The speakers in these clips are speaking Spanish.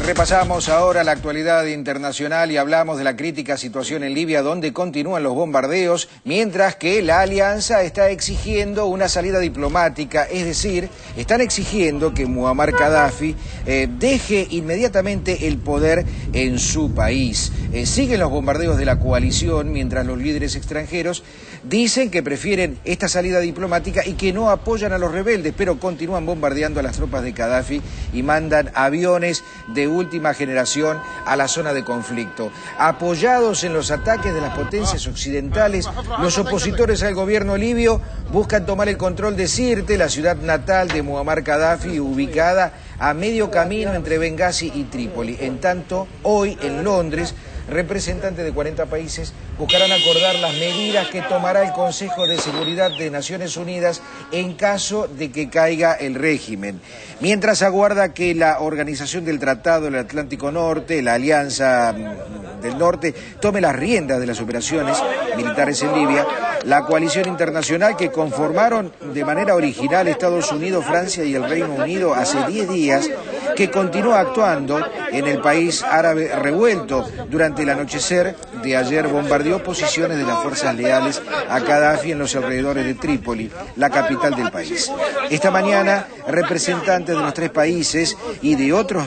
Repasamos ahora la actualidad internacional y hablamos de la crítica situación en Libia, donde continúan los bombardeos, mientras que la alianza está exigiendo una salida diplomática, es decir, están exigiendo que Muammar Gaddafi deje inmediatamente el poder en su país. Siguen los bombardeos de la coalición, mientras los líderes extranjeros dicen que prefieren esta salida diplomática y que no apoyan a los rebeldes, pero continúan bombardeando a las tropas de Gaddafi y mandan aviones de última generación a la zona de conflicto. Apoyados en los ataques de las potencias occidentales, los opositores al gobierno libio buscan tomar el control de Sirte, la ciudad natal de Muammar Gaddafi, ubicada a medio camino entre Bengasi y Trípoli. En tanto, hoy en Londres, representantes de 40 países buscarán acordar las medidas que tomará el Consejo de Seguridad de Naciones Unidas en caso de que caiga el régimen. Mientras aguarda que la Organización del Tratado del Atlántico Norte, la Alianza del Norte, tome las riendas de las operaciones militares en Libia, la coalición internacional que conformaron de manera original Estados Unidos, Francia y el Reino Unido hace 10 días, que continúa actuando en el país árabe revuelto. Durante el anochecer de ayer bombardeó posiciones de las fuerzas leales a Gaddafi en los alrededores de Trípoli, la capital del país. Esta mañana, representantes de los 3 países y de otros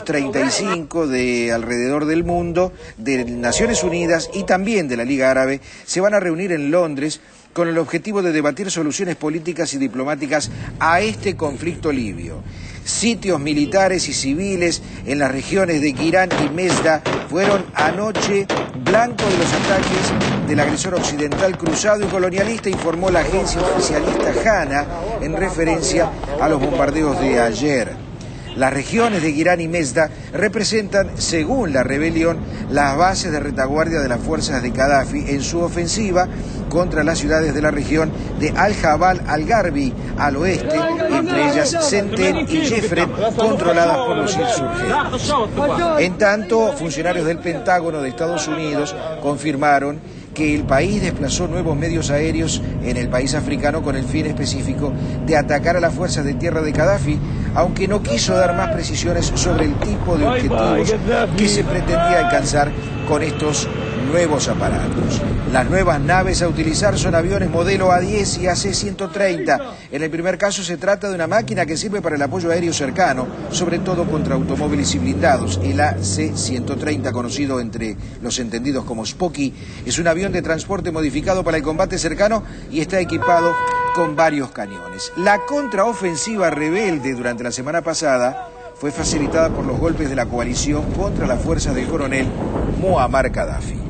35 de alrededor del mundo, de Naciones Unidas y también de la Liga Árabe, se van a reunir en Londres con el objetivo de debatir soluciones políticas y diplomáticas a este conflicto libio. Sitios militares y civiles en las regiones de Girán y Mesda fueron anoche blanco de los ataques del agresor occidental cruzado y colonialista, informó la agencia oficialista Hana en referencia a los bombardeos de ayer. Las regiones de Girán y Mesda representan, según la rebelión, las bases de retaguardia de las fuerzas de Gaddafi en su ofensiva contra las ciudades de la región de Al-Jabal al-Garbi al oeste, entre ellas Senten y Jefren, controladas por los insurgentes. En tanto, funcionarios del Pentágono de Estados Unidos confirmaron que el país desplazó nuevos medios aéreos en el país africano con el fin específico de atacar a las fuerzas de tierra de Gaddafi, aunque no quiso dar más precisiones sobre el tipo de objetivos que se pretendía alcanzar con estos nuevos aparatos. Las nuevas naves a utilizar son aviones modelo A-10 y AC-130. En el primer caso se trata de una máquina que sirve para el apoyo aéreo cercano, sobre todo contra automóviles y blindados. El AC-130, conocido entre los entendidos como Spocky, es un avión de transporte modificado para el combate cercano y está equipado con varios cañones. La contraofensiva rebelde durante la semana pasada fue facilitada por los golpes de la coalición contra las fuerzas del coronel Muammar Gaddafi.